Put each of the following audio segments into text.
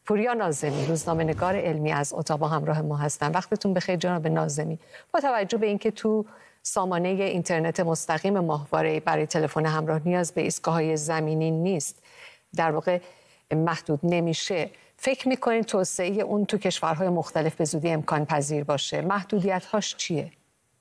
پوریا ناظمی، روزنامه‌نگار علمی از اتاوا همراه ما هستن. وقتتون بخیر جناب ناظمی. با توجه به اینکه تو سامانه اینترنت مستقیم ماهواره برای تلفن همراه نیاز به ایستگاه‌های زمینی نیست، در واقع محدود نمیشه، فکر می‌کنید توسعه اون تو کشورهای مختلف به زودی امکان پذیر باشه؟ محدودیت‌هاش چیه؟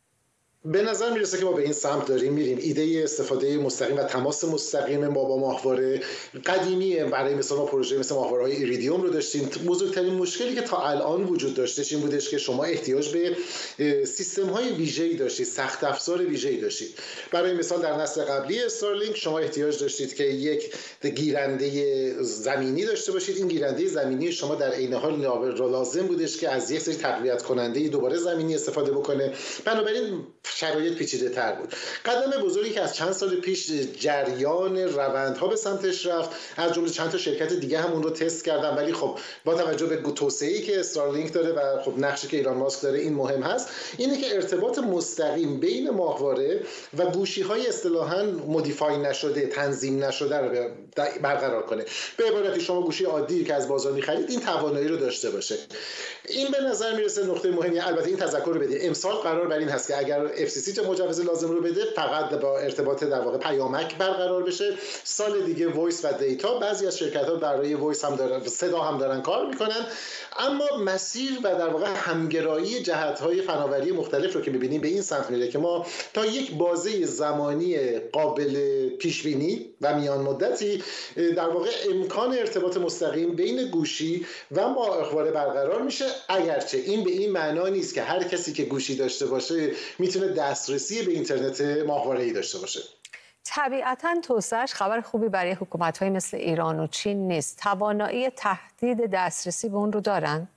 به نظر میرسه که ما به این سمت داریم میریم. ایده استفاده مستقیم و تماس مستقیم ما با ماهواره قدیمیه. برای مثلا ما پروژه مثل ماهواره‌های ایریدیوم رو داشتیم. بزرگترین مشکلی که تا الان وجود داشتش این بودش که شما احتیاج به سیستم‌های ویژه‌ای داشتید، سخت افزار ویژه‌ای داشتید. برای مثال در نسل قبلی استارلینک شما احتیاج داشتید که یک گیرنده زمینی داشته باشید. این گیرنده زمینی شما در عین حال لازم بودش که از یک سری تقویت کننده دوباره زمینی استفاده بکنه. بنابراین شرایط پیچیده تر بود. قدم بزرگی که از چند سال پیش جریان روندها به سمتش رفت، از جمله چند تا شرکت دیگه هم اون رو تست کردن، ولی خب با توجه به توسعه‌ای که استارلینک داره و خب نقشی که ایلان ماسک داره این مهم هست، اینه که ارتباط مستقیم بین ماهواره و گوشی‌های اصطلاحاً مودیفای نشده، تنظیم نشده رو برقرار کنه. به عبارتی شما گوشی عادی که از بازار می‌خرید این توانایی رو داشته باشه. این به نظر میرسه نقطه مهمی. البته این تذکر رو بده، امسال قرار بر این هست که اگر FCC چه مجوز لازم رو بده فقط با ارتباط در واقع پیامک برقرار بشه. سال دیگه وایس و دیتا، بعضی از شرکت‌ها برای وایس هم دارن، صدا هم دارن کار میکنن، اما مسیر و در واقع همگرایی جهت‌های فناوری مختلف رو که می‌بینیم به این سمت میره که ما تا یک بازه زمانی قابل پیش بینی و میان مدتی در واقع امکان ارتباط مستقیم بین گوشی و ماهواره برقرار میشه، اگرچه این به این معنا نیست که هر کسی که گوشی داشته باشه میتونه دسترسی به اینترنت ماهواره‌ای داشته باشه. طبیعتاً توسعه‌اش خبر خوبی برای حکومت‌های مثل ایران و چین نیست. توانایی تهدید دسترسی به اون رو دارن؟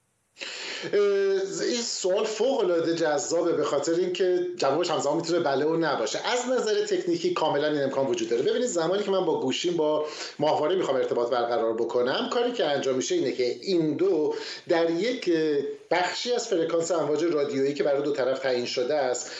این سوال فوق‌العاده جذابه، به خاطر اینکه جوابش همزمان میتونه بله و نه باشه. از نظر تکنیکی کاملا این امکان وجود داره. ببینید زمانی که من با گوشیم با ماهواره میخوام ارتباط برقرار بکنم، کاری که انجام میشه اینه که این دو در یک بخشی از فرکانس امواج رادیویی که برای دو طرف تعیین شده است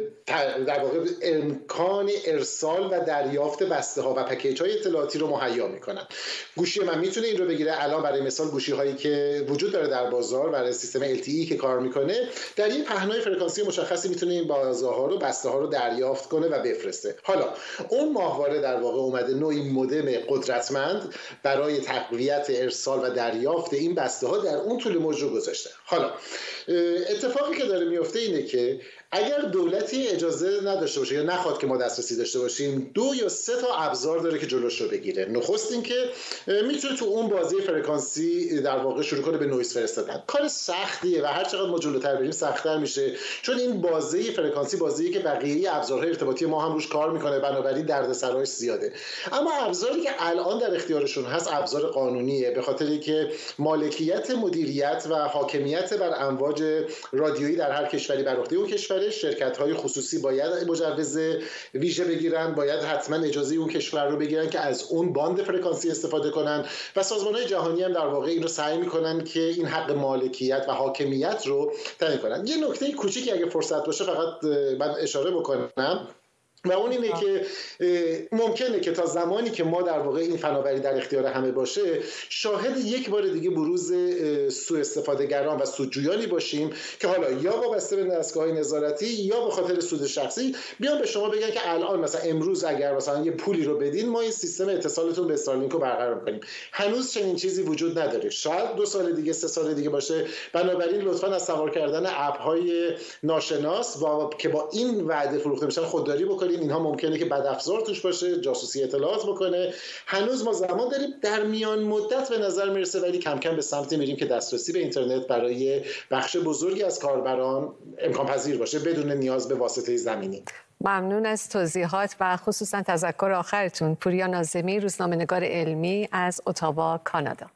در واقع امکان ارسال و دریافت بسته ها و پکیج های اطلاعاتی رو مهیا میکنن. گوشی من میتونه این رو بگیره. الان برای مثال گوشی هایی که وجود داره در بازار برای سیستم LTE که کار میکنه، در این پهنای فرکانسی مشخصی میتونه این بازه ها رو، بسته ها رو دریافت کنه و بفرسته. حالا اون ماهواره در واقع اومده نوعی مودم قدرتمند برای تقویت ارسال و دریافت این بسته ها در اون طول موج رو گذاشته. حالا اتفاقی که داره میفته اینه که اگر دولتی اجازه نداشته باشه یا نخواد که ما دسترسی داشته باشیم، 2 یا 3 تا ابزار داره که جلوش رو بگیره. نخست این که میتونه تو اون بازه فرکانسی در واقع شروع کنه به نویز فرستادن. کار سختیه و هر چقدر ما جلوتر بریم سخت‌تر میشه، چون این بازه فرکانسی بازیه که بقیه ابزارهای ارتباطی ما هم روش کار میکنه، بنابراین دردسرایش زیاده. اما ابزاری که الان در اختیارشون هست ابزار قانونیه، به خاطر اینکه مالکیت، مدیریت و حاکمیت بر امواج رادیویی در هر کشوری بر عهده اون کشور. شرکت‌های خصوصی باید مجوز ویژه بگیرن، باید حتما اجازه اون کشور رو بگیرن که از اون باند فرکانسی استفاده کنن و سازمان‌های جهانی هم در واقع این رو سعی می‌کنن که این حق مالکیت و حاکمیت رو تعیین کنن. یه نکته کوچیکی اگه فرصت باشه فقط من اشاره بکنم و اون اینه که ممکنه که تا زمانی که ما در واقع این فناوری در اختیار همه باشه، شاهد یک بار دیگه بروز سوء استفاده‌گران و سودجویانی باشیم که حالا یا وابسته به دستگاه‌های نظارتی یا به خاطر سود شخصی بیان به شما بگن که الان مثلا امروز اگر مثلا یه پولی رو بدین ما این سیستم اتصالتون به استارلینک رو برقرار کنیم. هنوز چنین چیزی وجود نداره. شاید 2 سال دیگه 3 سال دیگه باشه. بنابراین لطفاً از سوار کردن اپ‌های ناشناس که با این وعده فروخته میشن خودداری بکنید. اینها ممکنه که بدافزار توش باشه، جاسوسی اطلاعات بکنه. هنوز ما زمان داریم. در میان مدت به نظر میرسه ولی کم کم به سمتی میریم که دسترسی به اینترنت برای بخش بزرگی از کاربران امکان پذیر باشه بدون نیاز به واسطه زمینی. ممنون از توضیحات و خصوصا تذکر آخرتون. پوریا ناظمی، روزنامه‌نگار علمی از اتاوا، کانادا.